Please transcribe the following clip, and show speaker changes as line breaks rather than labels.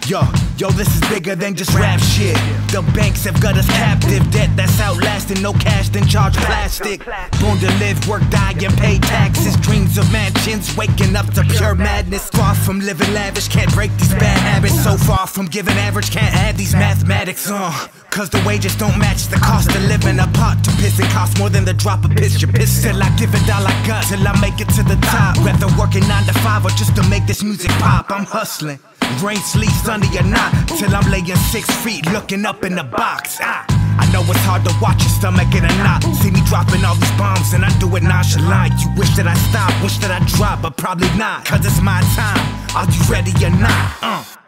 Yo, this is bigger than just rap shit. The banks have got us captive. Debt that's outlasting, no cash, then charge plastic. Born to live, work, die, and pay taxes. Dreams of mansions, waking up to pure madness. Far from living lavish, can't break these bad habits. So far from giving average, can't add these mathematics. Cause the wages don't match the cost of living. A pot to piss, it costs more than the drop of piss. You piss till I give it all I got, till I make it to the top. Rather working 9 to 5 or just to make this music pop. I'm hustling, rain, sleet, sunny or not, till I'm laying 6 feet looking up in the box. I know it's hard to watch your stomach in a knot. See me dropping all these bombs and I do it nonchalant. You wish that I stop, wish that I drop, but probably not. Cause it's my time, are you ready or not?